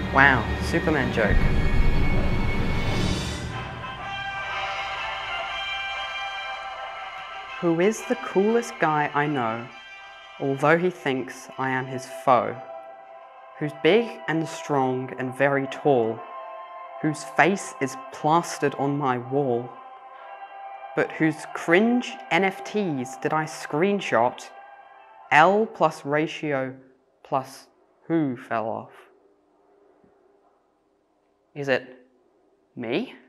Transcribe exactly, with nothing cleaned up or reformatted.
Wow, Superman joke. Who is the coolest guy I know, although he thinks I am his foe? Who's big and strong and very tall, whose face is plastered on my wall, but whose cringe N F Ts did I screenshot? L plus ratio plus who fell off? Is it me?